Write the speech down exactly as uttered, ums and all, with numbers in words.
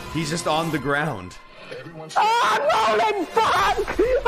He's just on the ground. Oh, I'm rolling! Fuck!